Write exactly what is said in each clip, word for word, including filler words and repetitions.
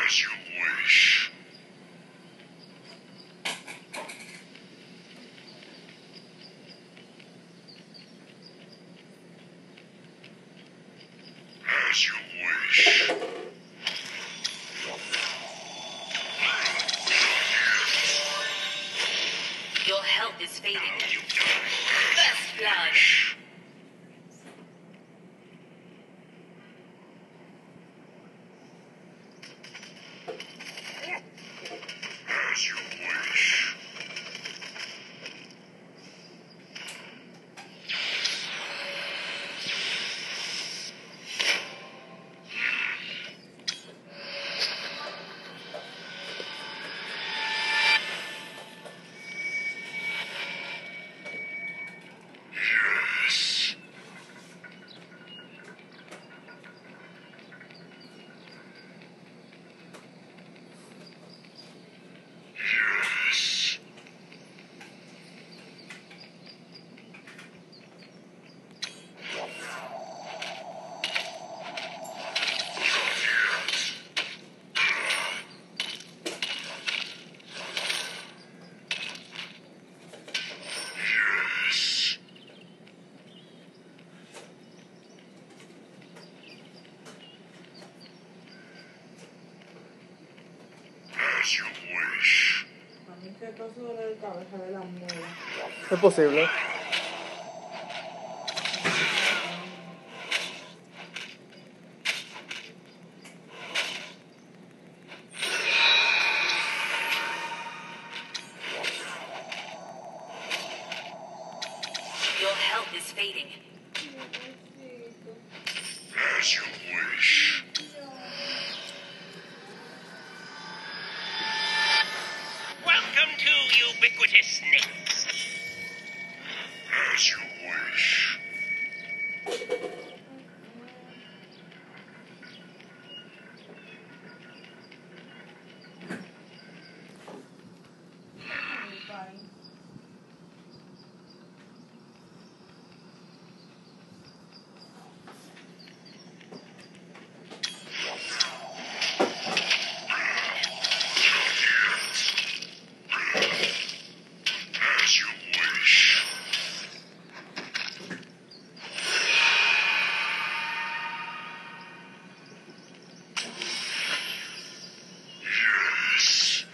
As you wish. As you wish. Your health is fading. First blood. As you wish. Yes. Yes. Yes. As you wish. A mí que todo duele de cabeza de la muela. Es posible. Your health is fading. As you wish. Welcome to Ubiquitous Snakes. As you wish. As you wish. Yes.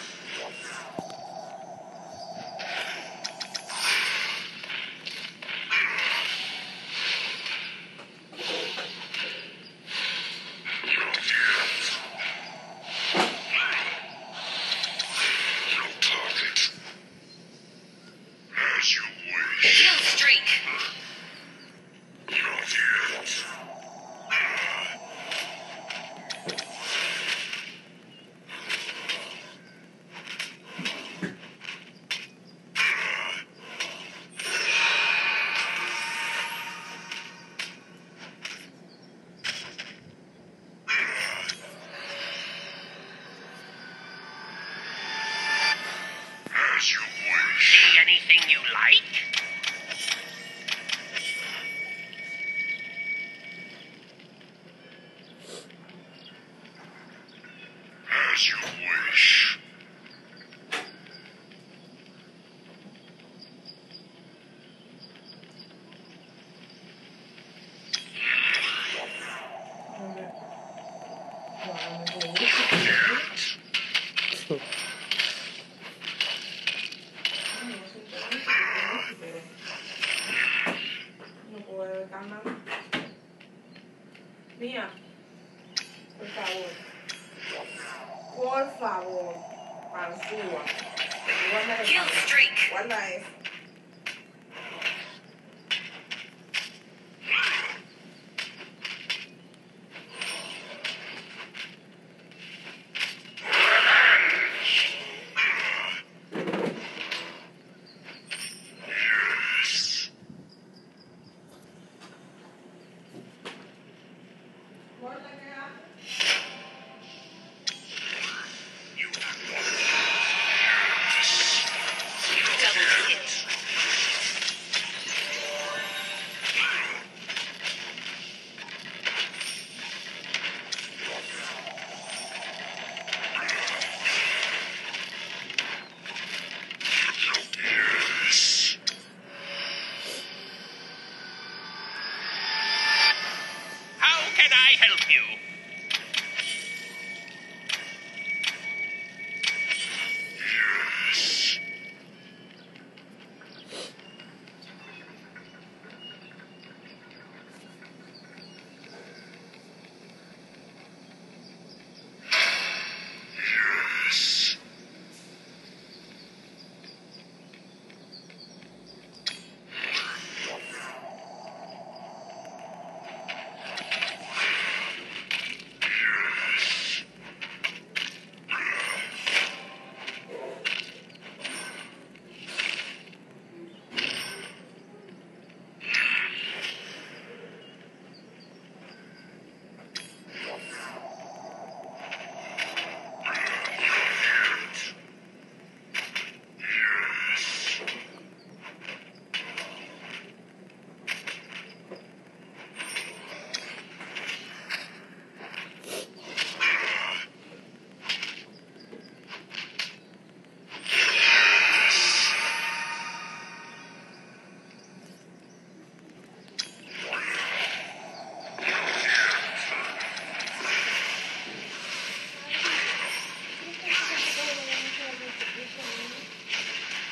Not yet. No target. As you wish. Kill streak. Not yet. As you wish. See anything you like? As you wish. No puedo evitar nada. Mía, por favor. Por favor. Pansúa. Guarda Kill eso. streak. Guarda eso. Yes. Guarda que hace. You have Double hit.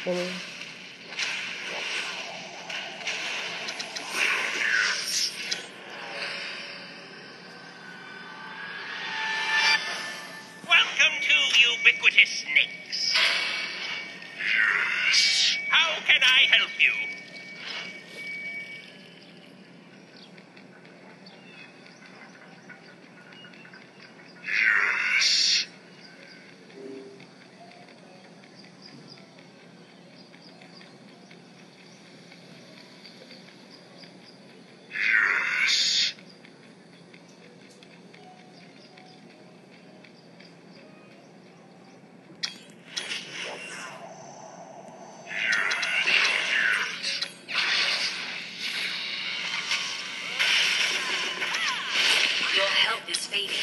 Vamos. Welcome to ubiquitous snakes. Yes. How can I help you? Yes. Yes. Your health is fading.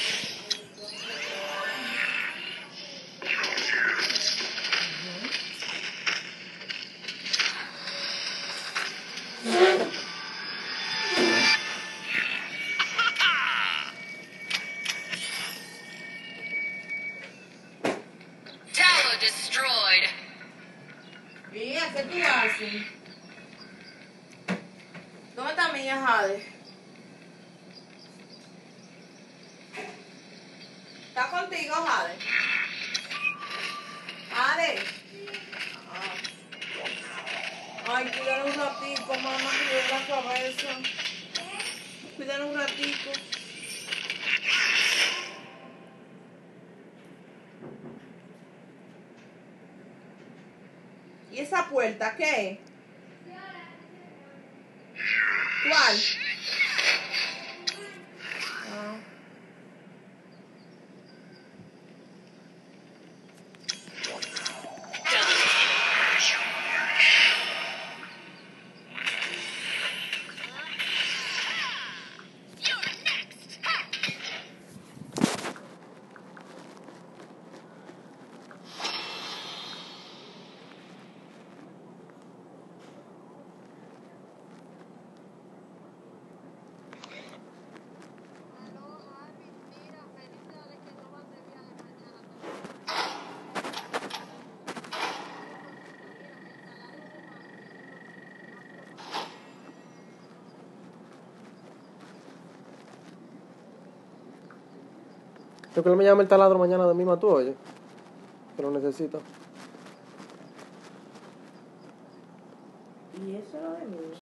Tower destroyed. Mía, ¿qué tú haces? ¿Dónde está mi Jade? ¿Está contigo, Jade? Jade. Ah. Ay, cuídalo un ratico, mamá, que me duele la cabeza. Cuídalo un ratico. ¿Y esa puerta qué? ¿Cuál? Ah. As you wish. Yo que él me llame el taladro mañana de misma tú, oye. Que lo necesito. ¿Y eso era de mí?